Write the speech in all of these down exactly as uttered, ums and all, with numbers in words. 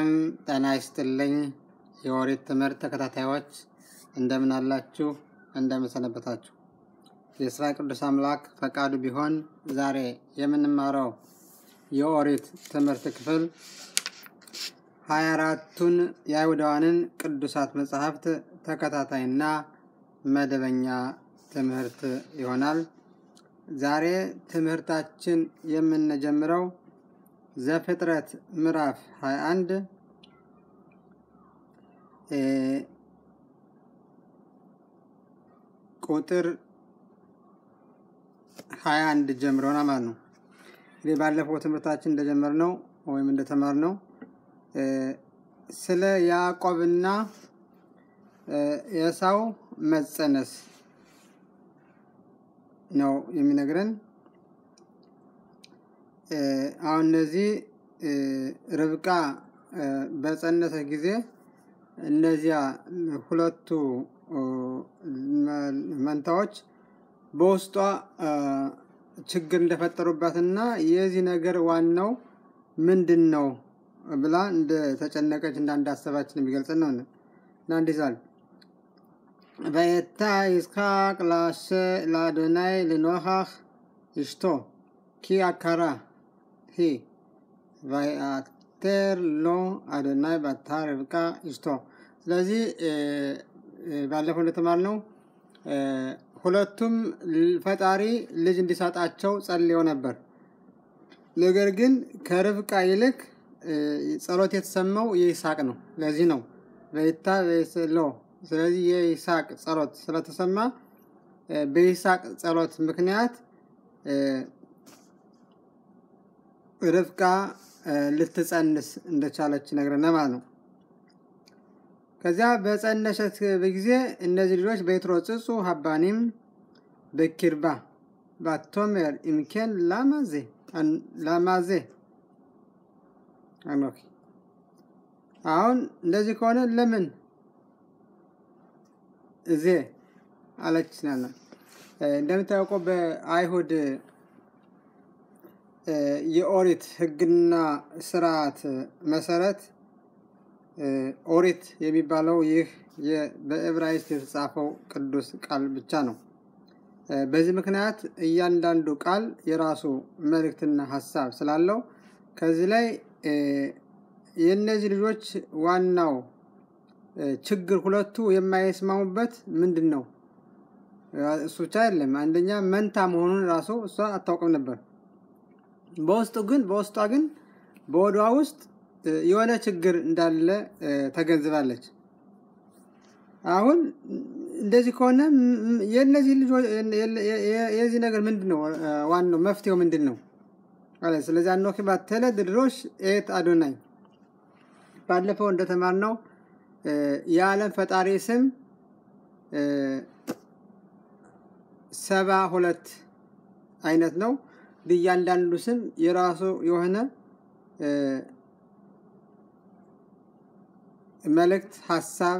ሰላም ጤና ይስጥልኝ የኦሪት ትምህርት ተከታታዮች እንደምን አላችሁ እንደምን ሰነበታችሁ የእስራኤል ቅዱስ አምላክ ፈቃዱ ቢሆን ዛሬ የምንማረው የኦሪት ትምህርት ክፍል ሃያ አራቱን የአይሁዳውያንን ቅዱሳት መጻሕፍት ተከታታይና መደበኛ ትምህርት ይሆናል። ዛሬ ትምህርታችን የምንጀምረው ዘፍጥረት ምዕራፍ ሃያ አንድ እ ቁጥር ሃያ አንድ ጀምሮ ነው ማለት ነው። እንግዲህ ባለፈው ትምህርታችን እንደጀመርነው ወይም እንደተማርነው እ ስለ ያዕቆብና ኤሳው መጸነስ ነው የሚነግረን። አሁን እነዚህ ርብቃ በጸነሰ ጊዜ እነዚያ ሁለቱ መንታዎች በውስጧ ችግር እንደፈጠሩባትና የዚህ ነገር ዋናው ምንድነው ብላ እንደ ተጨነቀች እና እንዳሰባችን የሚገልጽ ነው እና እንዲዛል በየታ ይስሐቅ ላሸ ላዶናይ ለኖሃህ ይሽቶ ኪ አካራ ሂ ቫይአተር ሎ አዶናይ ባታ ርብቃ ይሽቶ። ስለዚህ ባለፈው እንደተማርነው ሁለቱም ፈጣሪ ልጅ እንዲሰጣቸው ጸልየው ነበር። ነገር ግን ከርብቃ ይልቅ ጸሎት የተሰማው የይስሐቅ ነው። ለዚህ ነው በይታ ሎ ስለዚህ የይስሐቅ ጸሎት ስለተሰማ በይስሐቅ ጸሎት ምክንያት ርብቃ ልትጸንስ እንደቻለች ነገርና ማለት ነው። ከዚያ በጸነሸት በጊዜ እነዚህ ልጆች በይትሮጽጹ ሀባኒም በኪርባ ባቶመር ኢምኬን ላማዜ ላማዜ አኖኪ አሁን እንደዚህ ከሆነ ለምን እዜ አለችናና እንደምታውቀው በአይሁድ የኦሪት ህግና ስርዓት መሰረት ኦሪት የሚባለው ይህ በዕብራይስጥ የተጻፈው ቅዱስ ቃል ብቻ ነው። በዚህ ምክንያት እያንዳንዱ ቃል የራሱ መልእክትና ሐሳብ ስላለው ከዚህ ላይ የነዚህ ልጆች ዋናው ችግር ሁለቱ የማይስማሙበት ምንድነው? እሱ ብቻ አይደለም። አንደኛ መንታ መሆኑን ራሱ እሷ አታውቅም ነበር። በውስጡ ግን በውስጧ ግን በወዷ ውስጥ የሆነ ችግር እንዳለ ተገንዝባለች። አሁን እንደዚህ ከሆነ የነዚህ ልጆች የዚህ ነገር ምንድነው ዋናው መፍትሄው ምንድነው አለ። ስለዚህ አኖኪ ባተለ ድሮሽ ኤት አዶናይ ባለፈው እንደተማርነው የዓለም ፈጣሪ ስም ሰባ ሁለት አይነት ነው። በእያንዳንዱ ስም የራሱ የሆነ መልእክት ሐሳብ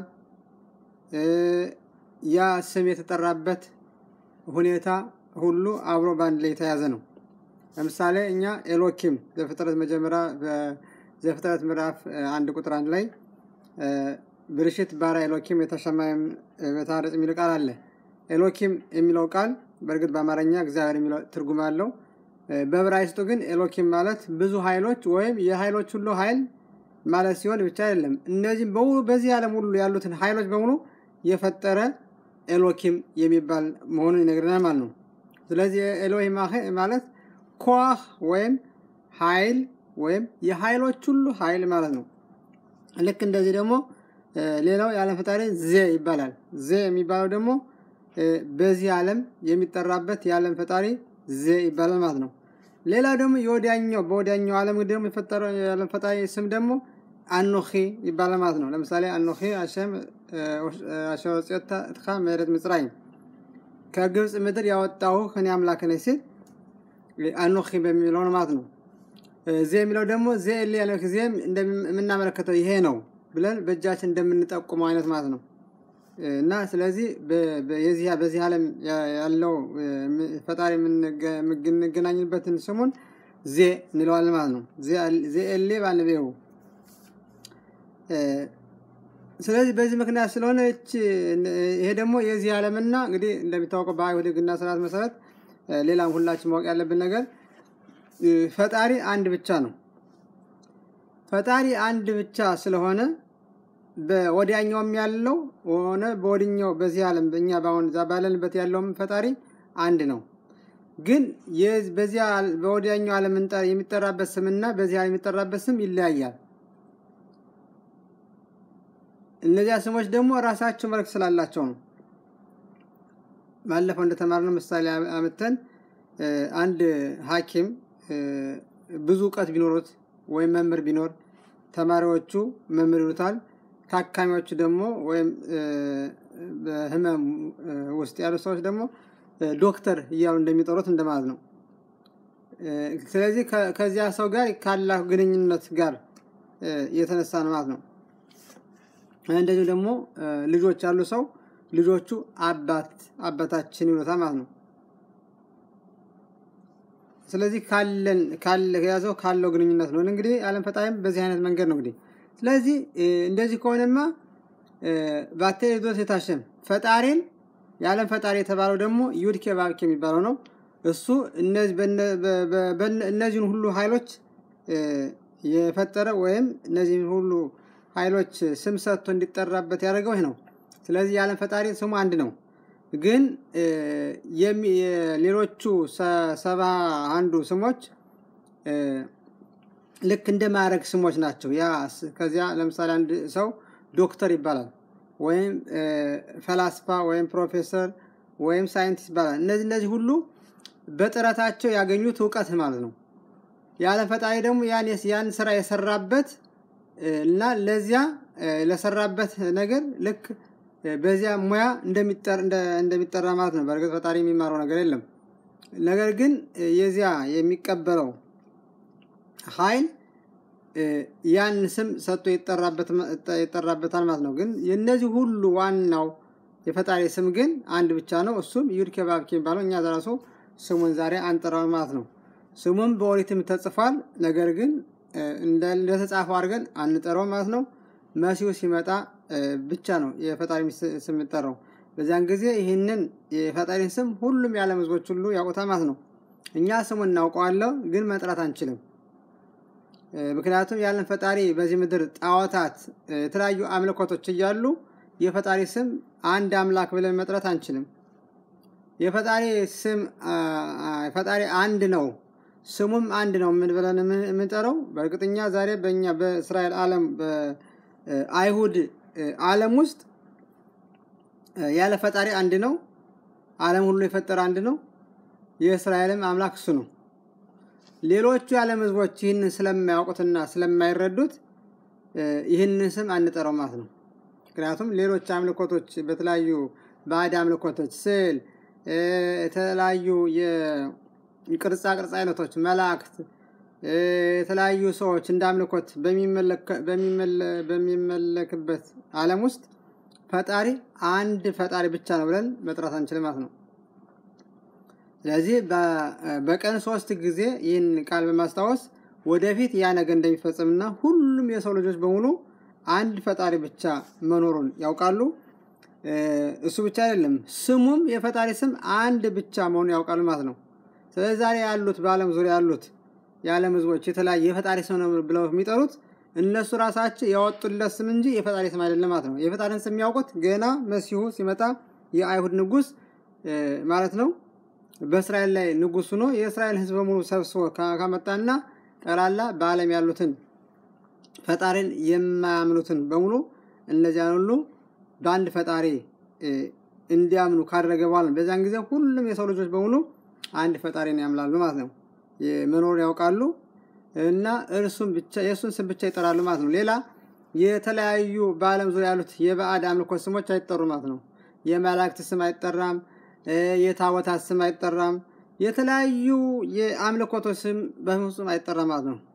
ያ ስም የተጠራበት ሁኔታ ሁሉ አብሮ ባንድ ላይ ተያዘ ነው። ለምሳሌ እኛ ኤሎኪም ዘፍጥረት መጀመሪያ በዘፍጥረት ምዕራፍ አንድ ቁጥር አንድ ላይ ብርሽት ባራ ኤሎኪም የተሸማየም በታረጽ የሚል ቃል አለ። ኤሎኪም የሚለው ቃል በእርግጥ በአማርኛ እግዚአብሔር የሚለው ትርጉም አለው። በዕብራይስጡ ግን ኤሎኪም ማለት ብዙ ኃይሎች ወይም የኃይሎች ሁሉ ኃይል ማለት ሲሆን ብቻ አይደለም። እነዚህ በሙሉ በዚህ ዓለም ሁሉ ያሉትን ኃይሎች በሙሉ የፈጠረ ኤሎኪም የሚባል መሆኑን ይነግረናል ማለት ነው። ስለዚህ ኤሎሂም ማለት ኮህ ወይም ኃይል ወይም የኃይሎች ሁሉ ኃይል ማለት ነው። ልክ እንደዚህ ደግሞ ሌላው የዓለም ፈጣሪ ዘ ይባላል። ዘ የሚባለው ደግሞ በዚህ ዓለም የሚጠራበት የዓለም ፈጣሪ ዘ ይባላል ማለት ነው። ሌላ ደግሞ የወዲያኛው በወዲያኛው ዓለም ደግሞ የፈጠረው የዓለም ፈጣሪ ስም ደግሞ አኖኺ ይባላል ማለት ነው። ለምሳሌ አኖኺ አሸም አሸወጽታ እትኻ መሬት ምጽራይ ከግብጽ ምድር ያወጣው እኔ አምላክ ነኝ ሲል አኖኺ በሚለው ማለት ነው። ዘ የሚለው ደግሞ ዘ ኤሊ ያለው ጊዜም እንደምናመለከተው ይሄ ነው ብለን በእጃችን እንደምንጠቁመው አይነት ማለት ነው። እና ስለዚህ በዚህ በዚህ ዓለም ያለው ፈጣሪ ምን ምንገናኝበትን ስሙን ዜ እንለዋለን ማለት ነው። ዜ ዜ ኤሊ ባንበው ስለዚህ በዚህ ምክንያት ስለሆነ ይሄ ደግሞ የዚህ ዓለምና እንግዲህ እንደሚታወቀው በአይሁድ ሕግና ሥርዓት መሰረት ሌላም ሁላችን ማወቅ ያለብን ነገር ፈጣሪ አንድ ብቻ ነው። ፈጣሪ አንድ ብቻ ስለሆነ በወዲያኛውም ያለው ሆነ በወዲኛው በዚህ ዓለም በእኛ ባውን ባለንበት ያለውም ፈጣሪ አንድ ነው። ግን በዚህ በወዲያኛው ዓለም የሚጠራበት ስምና በዚህ ዓለም የሚጠራበት ስም ይለያያል። እነዚያ ስሞች ደግሞ ራሳቸው መልክ ስላላቸው ነው። ባለፈው እንደተማርነው ምሳሌ አመተን አንድ ሐኪም ብዙ ዕውቀት ቢኖሩት ወይም መምህር ቢኖር ተማሪዎቹ መምህር ይሉታል፣ ታካሚዎቹ ደግሞ ወይም በህመም ውስጥ ያሉ ሰዎች ደግሞ ዶክተር እያሉ እንደሚጠሩት እንደማለት ነው። ስለዚህ ከዚያ ሰው ጋር ካለው ግንኙነት ጋር የተነሳ ነው ማለት ነው። እንደዚህ ደግሞ ልጆች ያሉ ሰው ልጆቹ አባት አባታችን ይሉታል ማለት ነው። ስለዚህ ካለን ካለ ያዘው ካለው ግንኙነት ነው። እንግዲህ ዓለም ፈጣሪም በዚህ አይነት መንገድ ነው እንግዲህ። ስለዚህ እንደዚህ ከሆነማ ባቴዶስ የታሸም ፈጣሪን የዓለም ፈጣሪ የተባለው ደግሞ ዩድኬ ባብኬ የሚባለው ነው። እሱ እነዚህ እነዚህን ሁሉ ኃይሎች የፈጠረ ወይም እነዚህን ሁሉ ኃይሎች ስም ሰጥቶ እንዲጠራበት ያደረገው ይሄ ነው። ስለዚህ የዓለም ፈጣሪ ስሙ አንድ ነው። ግን የሌሎቹ ሰባ አንዱ ስሞች ልክ እንደ ማዕረግ ስሞች ናቸው። ያ ከዚያ ለምሳሌ አንድ ሰው ዶክተር ይባላል፣ ወይም ፈላስፋ ወይም ፕሮፌሰር ወይም ሳይንቲስት ይባላል። እነዚህ እነዚህ ሁሉ በጥረታቸው ያገኙት ዕውቀት ማለት ነው። የዓለም ፈጣሪ ደግሞ ያን ያን ስራ የሰራበት እና ለዚያ ለሰራበት ነገር ልክ በዚያ ሙያ እንደሚጠራ እንደሚጠራ ማለት ነው። በርግጥ ፈጣሪ የሚማረው ነገር የለም። ነገር ግን የዚያ የሚቀበለው ኃይል ያን ስም ሰጥቶ ይጠራበት ይጠራበታል ማለት ነው። ግን የነዚህ ሁሉ ዋናው የፈጣሪ ስም ግን አንድ ብቻ ነው። እሱም ዩድኬ ባብኬ የሚባለው እኛ ዛራሱ ስሙን ዛሬ አንጠራው ማለት ነው። ስሙም በኦሪትም ተጽፏል። ነገር ግን እንደተጻፈው አድርገን አንጠራው ማለት ነው። መሲሁ ሲመጣ ብቻ ነው የፈጣሪ ስም የሚጠራው። በዚያን ጊዜ ይሄንን የፈጣሪን ስም ሁሉም የዓለም ሕዝቦች ሁሉ ያውቁታል ማለት ነው። እኛ ስሙን እናውቀዋለን ግን መጥራት አንችልም። ምክንያቱም የዓለም ፈጣሪ በዚህ ምድር ጣዖታት የተለያዩ አምልኮቶች እያሉ የፈጣሪ ስም አንድ አምላክ ብለን መጥራት አንችልም። የፈጣሪ ስም ፈጣሪ አንድ ነው፣ ስሙም አንድ ነው ምን ብለን የምንጠራው? በእርግጠኛ ዛሬ በእኛ በእስራኤል ዓለም በአይሁድ ዓለም ውስጥ ያለ ፈጣሪ አንድ ነው። ዓለም ሁሉ የፈጠረ አንድ ነው። የእስራኤልም አምላክ እሱ ነው። ሌሎቹ የዓለም ሕዝቦች ይህንን ስለማያውቁትና ስለማይረዱት ይህንን ስም አንጠራው ማለት ነው። ምክንያቱም ሌሎች አምልኮቶች በተለያዩ ባዕድ አምልኮቶች ስዕል የተለያዩ የቅርጻ ቅርጻ አይነቶች መላእክት የተለያዩ ሰዎች እንዳምልኮት በሚመለክ በሚመለክበት ዓለም ውስጥ ፈጣሪ አንድ ፈጣሪ ብቻ ነው ብለን መጥራት አንችልም ማለት ነው። ስለዚህ በቀን ሶስት ጊዜ ይህን ቃል በማስታወስ ወደፊት ያ ነገር እንደሚፈጸምና ሁሉም የሰው ልጆች በሙሉ አንድ ፈጣሪ ብቻ መኖሩን ያውቃሉ። እሱ ብቻ አይደለም ስሙም የፈጣሪ ስም አንድ ብቻ መሆኑን ያውቃሉ ማለት ነው። ስለዚህ ዛሬ ያሉት በዓለም ዙሪያ ያሉት የዓለም ሕዝቦች የተለያየ የፈጣሪ ስም ነው ብለው የሚጠሩት እነሱ ራሳቸው ያወጡለት ስም እንጂ የፈጣሪ ስም አይደለም ማለት ነው። የፈጣሪን ስም የሚያውቁት ገና መሲሁ ሲመጣ የአይሁድ ንጉስ ማለት ነው በእስራኤል ላይ ንጉስ ሆኖ የእስራኤል ሕዝብ በሙሉ ሰብስቦ ካመጣና ጠላላ በዓለም ያሉትን ፈጣሪን የማያምኑትን በሙሉ እነዚያን ሁሉ በአንድ ፈጣሪ እንዲያምኑ ካደረገ በኋላ በዛን ጊዜ ሁሉም የሰው ልጆች በሙሉ አንድ ፈጣሪን ያምናሉ ማለት ነው። የመኖር ያውቃሉ እና እርሱም ብቻ የሱን ስም ብቻ ይጠራሉ ማለት ነው። ሌላ የተለያዩ በዓለም ዙሪያ ያሉት የባዕድ አምልኮ ስሞች አይጠሩም ማለት ነው። የመላእክት ስም አይጠራም፣ የታቦታት ስም አይጠራም፣ የተለያዩ የአምልኮቶች ስም በፍጹም አይጠራም ማለት ነው።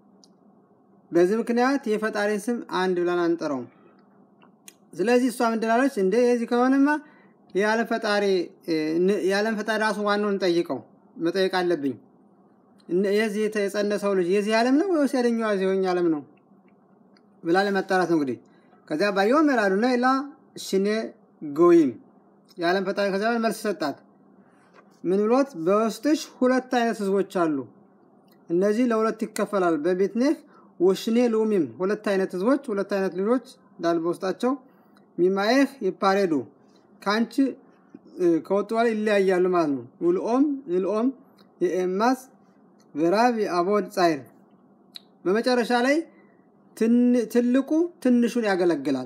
በዚህ ምክንያት የፈጣሪን ስም አንድ ብለን አንጠራውም። ስለዚህ እሷ ምንድናለች እንደ የዚህ ከሆነማ የዓለም ፈጣሪ የዓለም ፈጣሪ ራሱ ዋናውን ጠይቀው መጠየቅ አለብኝ። የዚህ የተጸነሰው ልጅ የዚህ ዓለም ነው ወይስ ያደኛው የዚህ ዓለም ነው? ብላ ለመጣራት ነው እንግዲህ ከዛ ባዮመር አዶናይ ላ ሽኔ ጎይም ያለም ፈጣሪ ከዛ መልስ ሰጣት ምን ብሎት በውስጥሽ ሁለት አይነት ህዝቦች አሉ እነዚህ ለሁለት ይከፈላል በቤትነህ ወሽኔ ሉሚም ሁለት አይነት ህዝቦች ሁለት አይነት ልጆች ዳል በውስጣቸው ሚማይህ ይፓሬዱ ካንቺ ከወጣው ይለያያሉ ማለት ነው ውልኦም ይልኦም የኤማስ ወራብ አቦድ ጻይር በመጨረሻ ላይ ትልቁ ትንሹን ያገለግላል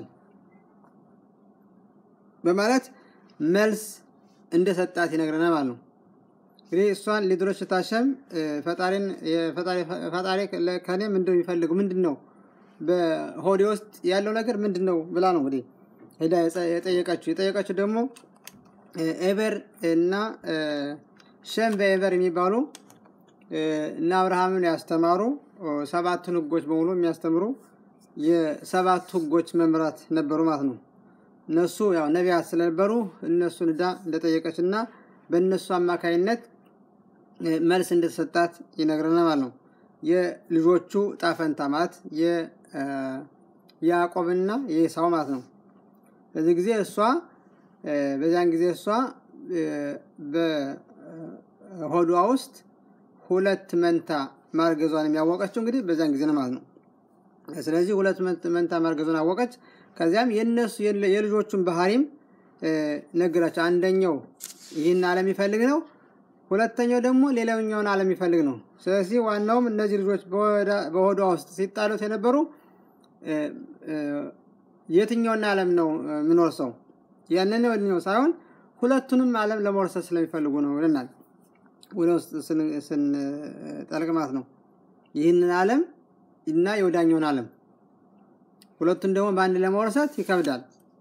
በማለት መልስ እንደሰጣት ይነግረናል ማለት ነው እንግዲህ እሷን ሊድሮች ታሸም ፈጣሪን የፈጣሪ ፈጣሪ ከኔ ምንድነው የሚፈልገው ምንድነው በሆዴ ውስጥ ያለው ነገር ምንድነው ብላ ነው እንግዲህ ሄዳ የጠየቀችው የጠየቀችው ደግሞ ኤቨር እና ሸም በኤቨር የሚባሉ እና አብርሃምን ያስተማሩ ሰባቱን ህጎች በሙሉ የሚያስተምሩ የሰባቱ ህጎች መምራት ነበሩ ማለት ነው እነሱ ያው ነቢያት ስለነበሩ እነሱን ዳ እንደጠየቀችና በእነሱ አማካይነት መልስ እንደተሰጣት ይነግረናል ማለት ነው የልጆቹ ጣፈንታ ማለት የያዕቆብና የኢሳው ማለት ነው በዚህ ጊዜ እሷ በዛን ጊዜ እሷ በሆዷ ውስጥ ሁለት መንታ ማርገዟን የሚያወቀችው እንግዲህ በዛን ጊዜ ነው ማለት ነው ስለዚህ ሁለት መንታ ማርገዟን አወቀች ከዚያም የነሱ የልጆቹን ባህሪም ነገራቸው አንደኛው ይህን ዓለም ይፈልግ ነው ሁለተኛው ደግሞ ሌላኛውን ዓለም ይፈልግ ነው ስለዚህ ዋናውም እነዚህ ልጆች በሆዷ ውስጥ ሲጣሉት የነበሩ የትኛውን ዓለም ነው ምንወርሰው ያንን ነው ሳይሆን ሁለቱንም ዓለም ለመወርሰት ስለሚፈልጉ ነው ብለናል ወለውስ ስን ጠልቅማት ነው ይህንን ዓለም እና የወዳኛውን ዓለም ሁለቱን ደግሞ ባንድ ለመወርሰት ይከብዳል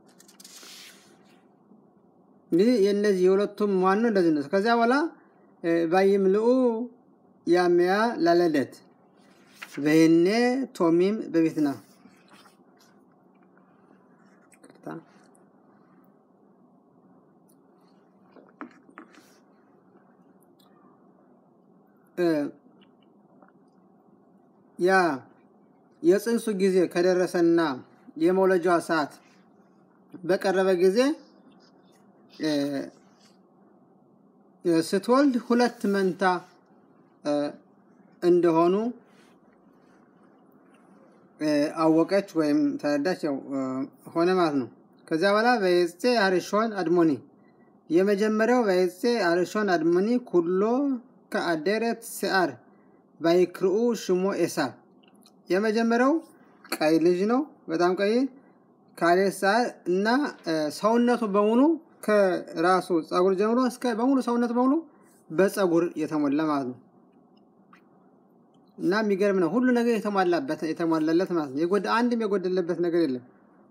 እንግዲህ የነዚህ የሁለቱም ዋናው እንደዚህ ነው ከዛ በኋላ ባይምልኡ ያሚያ ላለለት በእኔ ቶሚም በቤትና ያ የጽንሱ ጊዜ ከደረሰና የመውለጃው ሰዓት በቀረበ ጊዜ ስትወልድ ሁለት መንታ እንደሆኑ አወቀች ወይም ተረዳች ሆነ ማለት ነው ከዛ በኋላ በየጽ አርሾን አድሞኒ የመጀመሪያው በየጽ አርሾን አድሞኒ ኩሎ ከአደረት ሲአር ባይክሩ ሽሞ ኤሳ የመጀመሪያው ቀይ ልጅ ነው በጣም ቀይ ካሌሳ እና ሰውነቱ በሙሉ ከራሱ ጸጉር ጀምሮ እስከ በሙሉ ሰውነቱ በሙሉ በጸጉር የተሞላ ማለት ነው እና የሚገርም ነው ሁሉ ነገር የተሟላበት የተሟላለት ማለት ነው የጎደ አንድም የጎደለበት ነገር የለም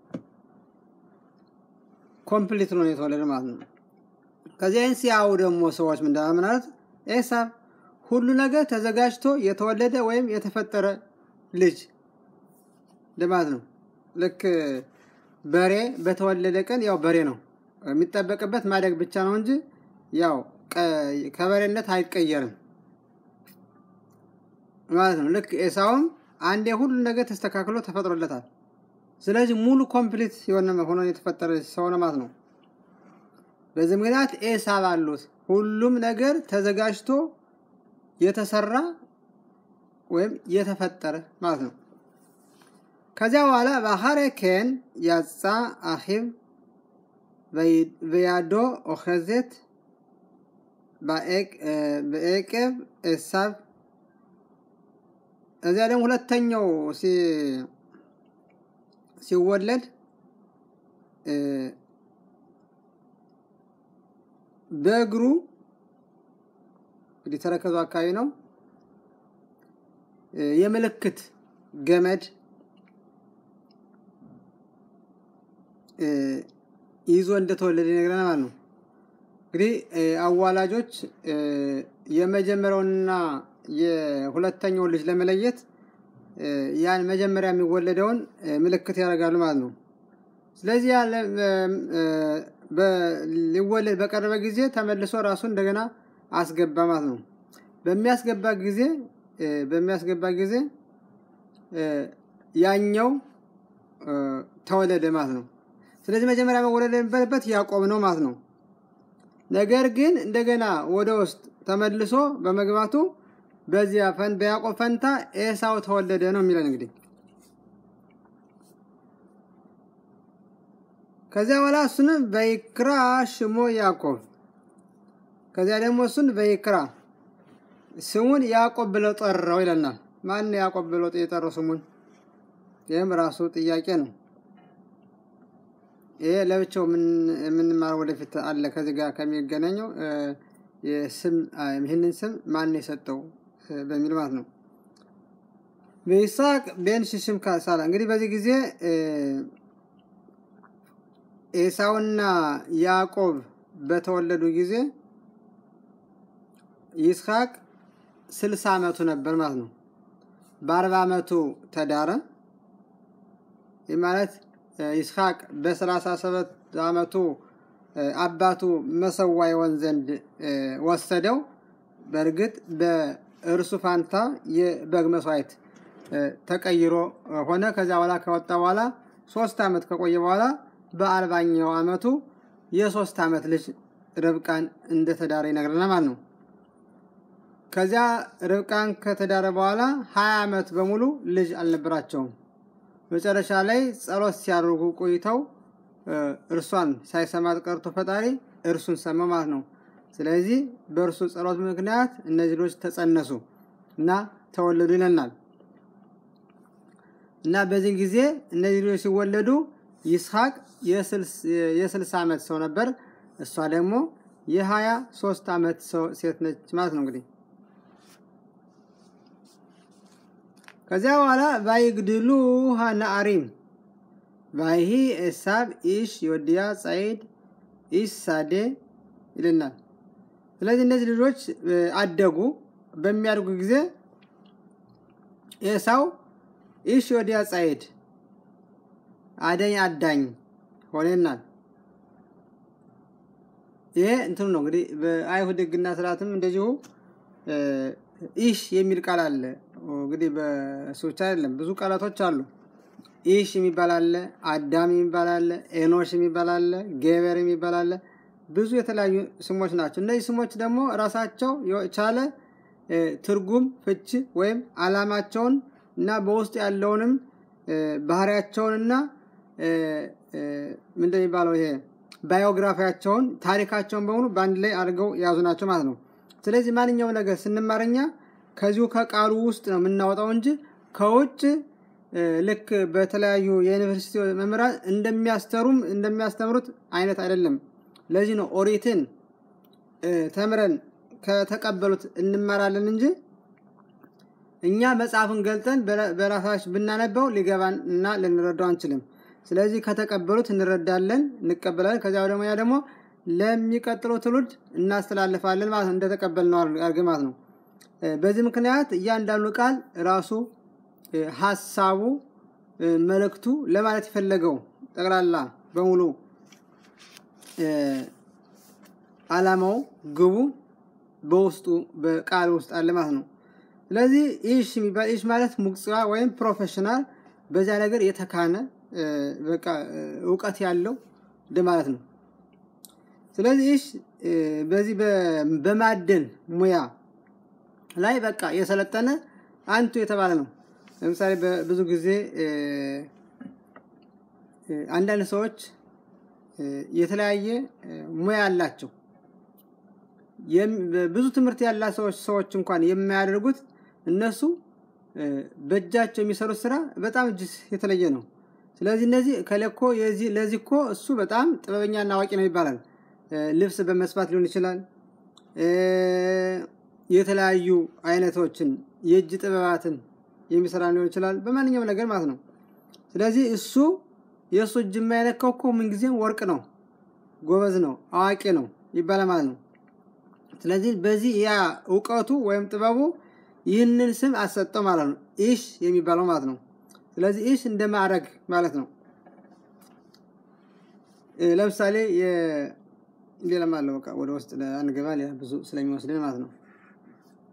ኮምፕሊት ነው የተወለደ ማለት ነው ከዚያን ሲያው ደግሞ ሰዎች ምን እንዳመናት ኤሳ ሁሉ ነገር ተዘጋጅቶ የተወለደ ወይም የተፈጠረ ልጅ ለማለት ነው ልክ በሬ በተወለደ ቀን ያው በሬ ነው የሚጠበቅበት ማደግ ብቻ ነው እንጂ ያው ከበሬነት አይቀየርም ማለት ነው ልክ ኤሳውም አንዴ ሁሉ ነገር ተስተካክሎ ተፈጥሮለታል ስለዚህ ሙሉ ኮምፕሊት የሆነ ሆኖ የተፈጠረ ሰው ነው ማለት ነው በዚህ ምክንያት ኤሳው አሉት ሁሉም ነገር ተዘጋጅቶ የተሰራ ወይም የተፈጠረ ማለት ነው ከዛ በኋላ ባሐረከን ያጻ አኺብ በያዶ ኦኸዘት ባኤቅ በኤቀብ እሳብ እዚያ ደግሞ ሁለተኛው ሲ ሲወለድ በእግሩ ሊተረከዙ አካባቢ ነው የምልክት ገመድ ይዞ እንደተወለደ ነገርና ማለት ነው እንግዲህ አዋላጆች የመጀመሪያውና የሁለተኛው ልጅ ለመለየት ያን መጀመሪያ የሚወለደውን ምልክት ያደርጋሉ ማለት ነው ስለዚህ ያለ በሊወለድ በቀረበ ጊዜ ተመልሶ ራሱ እንደገና አስገባ ማለት ነው በሚያስገባ ጊዜ በሚያስገባ ጊዜ ያኛው ተወለደ ማለት ነው ስለዚህ መጀመሪያ መወለድ የነበረበት ያዕቆብ ነው ማለት ነው ነገር ግን እንደገና ወደ ውስጥ ተመልሶ በመግባቱ በዚያ ፈን በያዕቆብ ፈንታ ኤሳው ተወለደ ነው የሚለን እንግዲህ ከዚያ በኋላ እሱን በይክራ ሽሞ ያዕቆብ ከዚያ ደግሞ እሱን በይክራ ስሙን ያዕቆብ ብለው ጠራው ይለናል ማን ያዕቆብ ብለው የጠራው ስሙን ይሄም ራሱ ጥያቄ ነው ይሄ ለብቻው ምን ምን ማር ወደፊት አለ ከዚህ ጋር ከሚገናኘው የስም ይሄንን ስም ማን የሰጠው በሚል ማለት ነው በይስሐቅ ቤን ሽሽም ካሳላ እንግዲህ በዚህ ጊዜ ኤሳውና ያዕቆብ በተወለዱ ጊዜ ይስሐቅ ስልሳ አመቱ ነበር ማለት ነው በአርባ አመቱ ተዳረ ማለት ይስሐቅ በሰላሳ ሰባት አመቱ አባቱ መሰዋይ ወንዘንድ ወሰደው በርግጥ በእርሱ ፋንታ የበግ መስዋዕት ተቀይሮ ሆነ ከዛ በኋላ ከወጣ በኋላ ሶስት አመት ከቆየ በኋላ በአርባኛው አመቱ የሶስት አመት ልጅ ርብቃን እንደተዳረ ይነግረናል ማለት ነው ከዛ ርብቃን ከተዳረ በኋላ ሀያ አመት በሙሉ ልጅ አልነበራቸውም መጨረሻ ላይ ጸሎት ሲያደርጉ ቆይተው እርሷን ሳይሰማት ቀርቶ ፈጣሪ እርሱን ሰማ ማለት ነው ስለዚህ በእርሱ ጸሎት ምክንያት እነዚህ ልጆች ተጸነሱ እና ተወለዱ ይለናል እና በዚህ ጊዜ እነዚህ ልጆች ሲወለዱ ይስሐቅ የስልሳ አመት ሰው ነበር እሷ ደግሞ የሀያ ሶስት አመት ሰው ሴት ነች ማለት ነው እንግዲህ ከዚያ በኋላ ባይግድሉ ሃናአሪም ባይሂ ኤሳብ ኢሽ ዮዲያ ጻይድ ኢሽ ሳዴ ይለናል ስለዚህ እነዚህ ልጆች አደጉ በሚያድጉ ጊዜ ኤሳው ኢሽ ዮዲያ ጻይድ አደኝ አዳኝ ሆነናል ይሄ እንትን ነው እንግዲህ በአይሁድ ህግና ስርዓትም እንደዚሁ ኢሽ የሚል ቃል አለ እንግዲህ በሶቻ አይደለም ብዙ ቃላቶች አሉ ኢሽ የሚባል አለ አዳም የሚባል አለ ኤኖሽ የሚባል አለ ጌበር የሚባል አለ ብዙ የተለያዩ ስሞች ናቸው እነዚህ ስሞች ደግሞ ራሳቸው የቻለ ትርጉም ፍቺ ወይም አላማቸውን እና በውስጥ ያለውንም ባህሪያቸውንና ምንድነው የሚባለው ይሄ ባዮግራፊያቸውን ታሪካቸውን በሙሉ ባንድ ላይ አድርገው ያዙ ናቸው ማለት ነው ስለዚህ ማንኛው ነገር ስንማርኛ ከዚሁ ከቃሉ ውስጥ ነው የምናወጣው እንጂ ከውጭ ልክ በተለያዩ የዩኒቨርሲቲ መምህራን እንደሚያስተሩም እንደሚያስተምሩት አይነት አይደለም ለዚህ ነው ኦሪትን ተምረን ከተቀበሉት እንማራለን እንጂ እኛ መጽሐፍን ገልጠን በራሳችን ብናነበው ሊገባን እና ልንረዳው አንችልም ስለዚህ ከተቀበሉት እንረዳለን እንቀበላለን ከዛው ደግሞ ያ ደግሞ ለሚቀጥለው ትውልድ እናስተላልፋለን ማለት እንደተቀበልነው አርግማት ነው በዚህ ምክንያት እያንዳንዱ ቃል ራሱ ሐሳቡ መልእክቱ ለማለት ይፈልገው ጠቅላላ በሙሉ አላማው ግቡ በውስጡ በቃል ውስጥ አለ ማለት ነው ስለዚህ ኢሽ የሚባል ኢሽ ማለት ሙክጽዋ ወይም ፕሮፌሽናል በዛ ነገር የተካነ በቃ ዕውቀት ያለው ማለት ነው ስለዚህ ኢሽ በዚህ በማደን ሙያ ላይ በቃ የሰለጠነ አንቱ የተባለ ነው ለምሳሌ ብዙ ጊዜ አንዳንድ ሰዎች የተለያየ ሙያ አላቸው ብዙ ትምህርት ያላቸው ሰዎች እንኳን የማያደርጉት እነሱ በእጃቸው የሚሰሩት ስራ በጣም እጅ የተለየ ነው ስለዚህ እነዚህ ከለኮ የዚህ ለዚህኮ እሱ በጣም ጥበበኛና አዋቂ ነው ይባላል ልብስ በመስፋት ሊሆን ይችላል የተለያዩ አይነቶችን የእጅ ጥበባትን የሚሰራ ሊሆን ይችላል በማንኛውም ነገር ማለት ነው ስለዚህ እሱ የሱ እጅ የማይነካው ምን ጊዜም ወርቅ ነው ጎበዝ ነው አዋቂ ነው ይባላል ማለት ነው ስለዚህ በዚህ ያ ዕውቀቱ ወይም ጥበቡ ይህንን ስም አሰጠው ማለት ነው ኢሽ የሚባለው ማለት ነው ስለዚህ ኢሽ እንደማረግ ማለት ነው ለምሳሌ ሌላ ማለት ነው ወደ ውስጥ አንገባል ያ ብዙ ስለሚወስደን ማለት ነው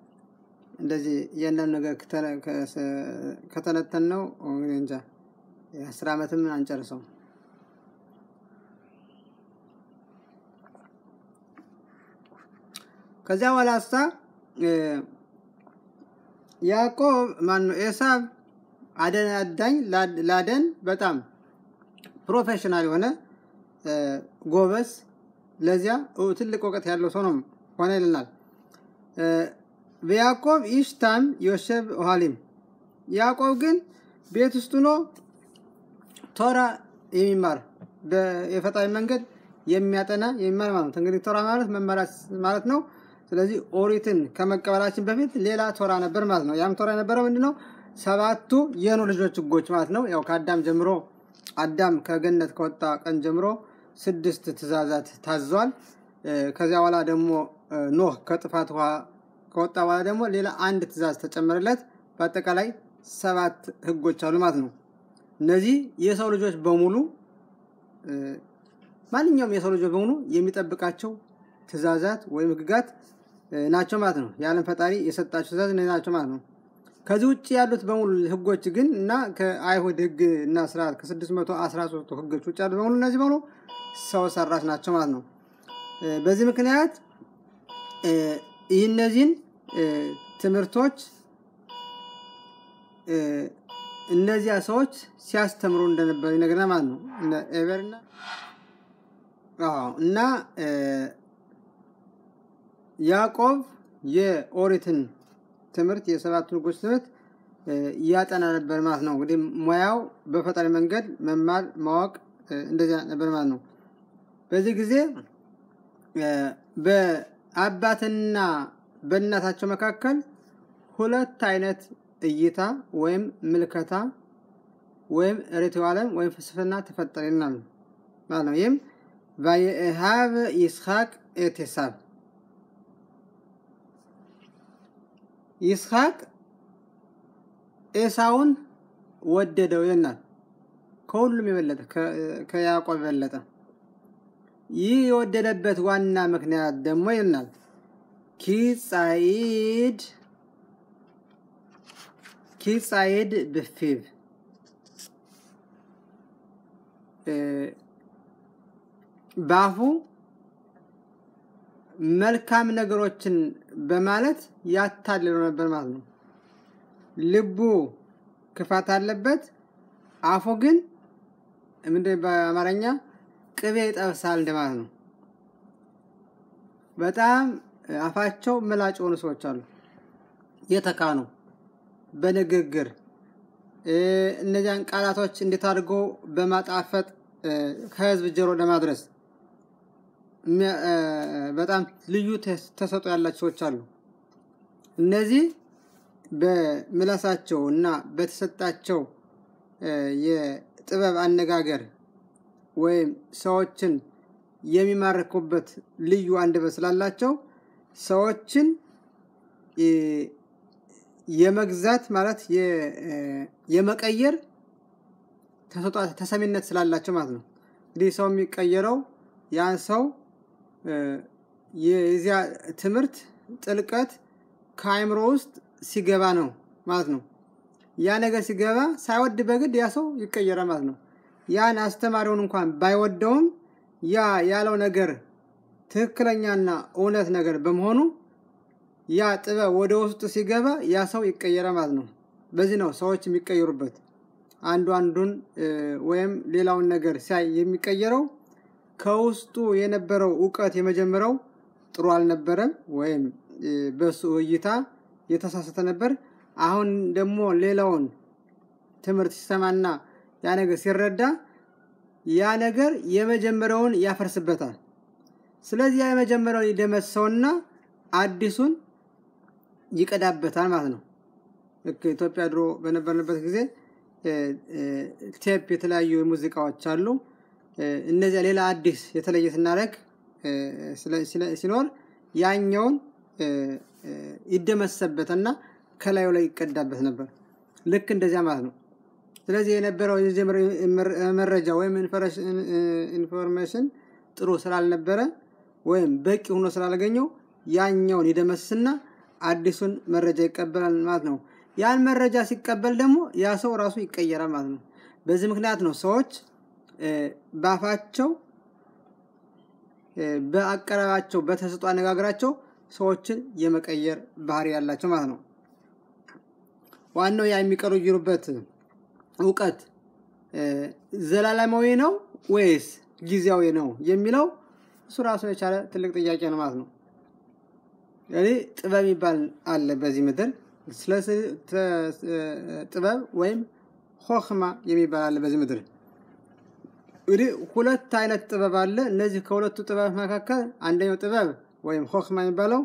እንደዚህ ያንዳንዱ ነገር ከተነተን ነው እንጃ አስር ዓመትም አንጨርሰው ከዛ ወላስታ ያዕቆብ ማን ነው ኤሳው አደን አዳኝ ላደን በጣም ፕሮፌሽናል ሆነ ጎበስ ለዚያ ትልቅ ወቀት ያለው ሰው ነው ሆነ ይላል በያዕቆብ ኢሽታም ዮሴፍ ኦሃሊም ያዕቆብ ግን ቤት ውስጥ ነው ቶራ የሚማር በየፈጣሪ መንገድ የሚያጠና የሚማር ማለት ነው እንግዲህ ቶራ ማለት መመራስ ማለት ነው ስለዚህ ኦሪትን ከመቀበላችን በፊት ሌላ ቶራ ነበር ማለት ነው ያም ቶራ ነበረው ምንድነው ሰባቱ የኖ ልጆች ህጎች ማለት ነው ያው ከአዳም ጀምሮ አዳም ከገነት ከወጣ ቀን ጀምሮ ስድስት ትእዛዛት ታዟል ከዚያ በኋላ ደግሞ ኖህ ከጥፋት ውሃ ከወጣ በኋላ ደግሞ ሌላ አንድ ትእዛዝ ተጨመረለት በአጠቃላይ ሰባት ህጎች አሉ ማለት ነው እነዚህ የሰው ልጆች በሙሉ ማንኛውም የሰው ልጆች በሙሉ የሚጠብቃቸው ትእዛዛት ወይ ህግጋት ናቸው ማለት ነው ያለም ፈጣሪ የሰጣቸው ትእዛዝ ናቸው ማለት ነው ከዚህ ውጪ ያሉት በሙሉ ህጎች ግን እና ከአይሁድ ህግ እና ስርዓት ከ613 ህጎች ውጪ ያሉት በሙሉ እነዚህ በሙሉ ሰው ሰራሽ ናቸው ማለት ነው በዚህ ምክንያት እነዚህን ትምህርቶች እነዚያ ሰዎች ሲያስተምሩ እንደነበር ይነግረናል ማለት ነው እና ኤቨርና አዎ እና ያዕቆብ የኦሪትን ትምህርት የሰባቱ ህጎች ትምህርት ያጠና ነበር ማለት ነው እንግዲህ ሙያው በፈጣሪ መንገድ መማር ማወቅ እንደዚያ ነበር ማለት ነው በዚህ ጊዜ በአባትና በእናታቸው መካከል ሁለት አይነት እይታ ወይም ምልከታ ወይም ሪቱዋለም ወይም ፍልስፍና ተፈጠረናል ማለት ነው ይሄም ባይሃብ ይስሐቅ ኤቴሳብ ይስሐቅ ኤሳውን ወደደው ይናል ከሁሉም የበለጠ ከያዕቆብ የበለጠ ይህ የወደደበት ዋና ምክንያት ደግሞ ይናል ኪጻይድ ኪጻይድ በፊብ ባፉ መልካም ነገሮችን በማለት ያታልለው ነበር ማለት ነው ልቡ ክፋት አለበት አፉ ግን ምንድነው በአማርኛ ቅቤ ይጠብሳል እንደማለት ነው በጣም አፋቸው ምላጭ ሆነ ሰዎች አሉ የተካኑ በንግግር እነዚያን ቃላቶች እንዴት አድርጎ በማጣፈጥ ከህዝብ ጆሮ ለማድረስ በጣም ልዩ ተሰጥኦ ያላቸው ሰዎች አሉ እነዚህ በምላሳቸውና በተሰጣቸው የጥበብ አነጋገር ወይም ሰዎችን የሚማርኩበት ልዩ አንደበት ስላላቸው ሰዎችን የመግዛት ማለት የመቀየር ተሰጥኦ ተሰሚነት ስላላቸው ማለት ነው እንግዲህ ሰው የሚቀየረው ያን ሰው የዚያ ትምህርት ጥልቀት ከአይምሮ ውስጥ ሲገባ ነው ማለት ነው ያ ነገር ሲገባ ሳይወድ በግድ ያ ሰው ይቀየራል ማለት ነው ያን አስተማሪውን እንኳን ባይወደውም ያ ያለው ነገር ትክክለኛና እውነት ነገር በመሆኑ ያ ጥበብ ወደ ውስጥ ሲገባ ያ ሰው ይቀየራል ማለት ነው በዚህ ነው ሰዎች የሚቀየሩበት አንዱ አንዱን ወይም ሌላውን ነገር ሳይ የሚቀየረው ከውስጡ የነበረው ዕውቀት የመጀመሪያው ጥሩ አልነበረም ወይም በሱ እይታ የተሳሳተ ነበር አሁን ደግሞ ሌላውን ትምህርት ሲሰማና ያ ነገር ሲረዳ ያ ነገር የመጀመሪያውን ያፈርስበታል ስለዚህ ያ የመጀመሪያውን ይደመሰውና አዲሱን ይቀዳበታል ማለት ነው ኢትዮጵያ ድሮ በነበርንበት ጊዜ ቴፕ የተለያዩ ሙዚቃዎች አሉ እነዚህ ሌላ አዲስ የተለየ ስናረግ ሲኖር ያኛውን ይደመሰበትና ከላዩ ላይ ይቀዳበት ነበር ልክ እንደዚያ ማለት ነው ስለዚህ የነበረው መረጃ ወይም ኢንፎርሜሽን ጥሩ ስላልነበረ ወይም በቂ ሆኖ ስላልገኘው ያኛውን ይደመስና አዲሱን መረጃ ይቀበላል ማለት ነው ያን መረጃ ሲቀበል ደግሞ ያ ሰው ራሱ ይቀየራል ማለት ነው በዚህ ምክንያት ነው ሰዎች ባፋቸው በአቀራራቸው በተሰጡ አነጋገራቸው ሰዎችን የመቀየር ባህሪ ያላቸው ማለት ነው። ዋናው ያ የሚቀሩበት ዕውቀት ዘላለማዊ ነው ወይስ ጊዜያዊ ነው የሚለው እሱ ራሱ የቻለ ትልቅ ጥያቄ ነው ማለት ነው። እኔ ጥበብ ይባል አለ በዚህ ምድር ስለዚህ ጥበብ ወይም ኹኽማ የሚባል አለ በዚህ ምድር። እሪ ሁለት አይነት ጥበብ አለ። እነዚህ ከሁለቱ ጥበብ መካከል አንደኛው ጥበብ ወይም ኹኽማ የሚባለው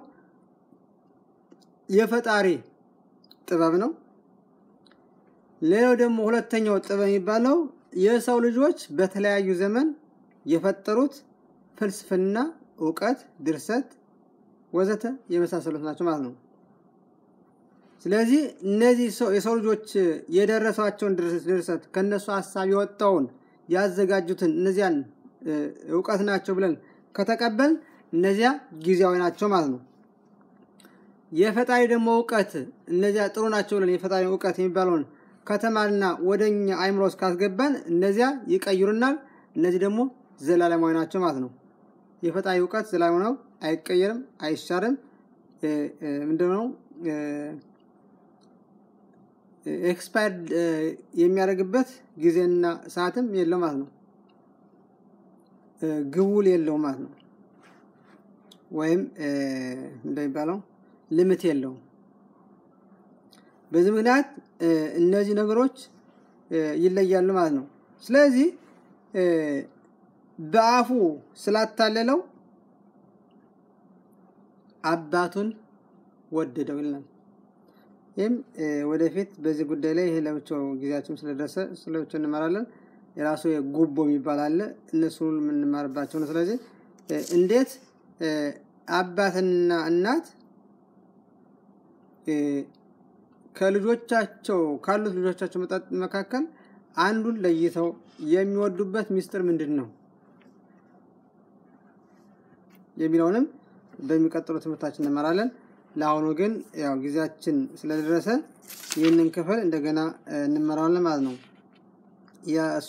የፈጣሪ ጥበብ ነው። ሌላው ደግሞ ሁለተኛው ጥበብ የሚባለው የሰው ልጆች በተለያዩ ዘመን የፈጠሩት ፍልስፍና፣ ዕውቀት፣ ድርሰት ወዘተ የመሳሰሉት ናቸው ማለት ነው። ስለዚህ እነዚህ የሰው ልጆች የደረሷቸውን ድርሰት ከነሱ ሐሳብ የወጣውን ያዘጋጁትን እነዚያን ዕውቀት ናቸው ብለን ከተቀበል እነዚያ ጊዜያዊ ናቸው ማለት ነው። የፈጣሪ ደግሞ ዕውቀት እነዚያ ጥሩ ናቸው ብለን የፈጣሪ ዕውቀት የሚባለውን ከተማልና ወደኛ አይምሮስ ካስገባን እነዚያ ይቀይሩናል። እነዚህ ደግሞ ዘላለማዊ ናቸው ማለት ነው። የፈጣሪ ዕውቀት ዘላለማዊ ነው፣ አይቀየርም፣ አይሻርም። ምንድነው ኤክስፓየርድ የሚያደርግበት ጊዜና ሰዓትም የለው ማለት ነው። ግቡል የለው ማለት ነው። ወይም እንደሚባለው ሊሚት የለው። በዚህ ምክንያት እነዚህ ነገሮች ይለያሉ ማለት ነው። ስለዚህ በአፉ ስላታለለው አባቱን ወደደው ይላል። ይሄም ወደፊት በዚህ ጉዳይ ላይ ይሄ ለብቻው ጊዜያችን ስለደረሰ ስለብቻው እንማራለን። የራሱ የጉቦ የሚባል አለ እነሱን የምንማርባቸው ነው። ስለዚህ እንዴት አባትና እናት ከልጆቻቸው ካሉት ልጆቻቸው መካከል አንዱን ለይተው የሚወዱበት ሚስጥር ምንድነው የሚለውንም በሚቀጥለው ትምህርታችን እንማራለን። ለአሁኑ ግን ያው ጊዜያችን ስለደረሰ ይህንን ክፍል እንደገና እንመራለን ማለት ነው። ያሱ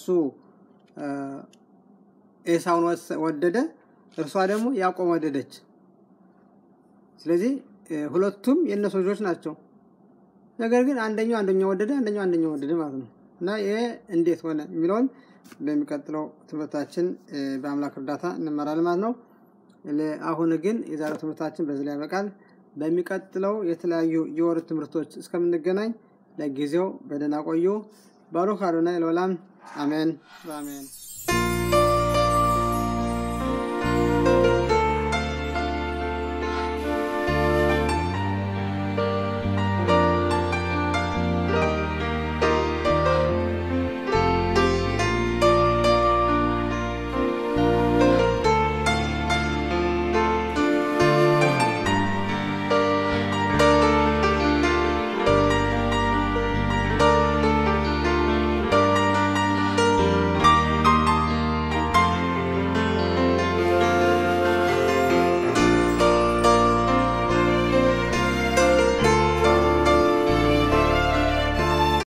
ኤሳውን ወደደ፣ እርሷ ደግሞ ያዕቆብ ወደደች። ስለዚህ ሁለቱም የነሱ ልጆች ናቸው። ነገር ግን አንደኛው አንደኛው ወደደ፣ አንደኛው አንደኛው ወደደ ማለት ነው። እና ይሄ እንዴት ሆነ የሚለውን በሚቀጥለው ትምህርታችን በአምላክ እርዳታ እንመራለን ማለት ነው። ለአሁን ግን የዛሬው ትምህርታችን በዚህ ላይ ያበቃል። በሚቀጥለው የተለያዩ የወር ትምህርቶች እስከምንገናኝ ለጊዜው በደህና ቆዩ። ባሩክ አዶናይ ለዓለም አሜን አሜን።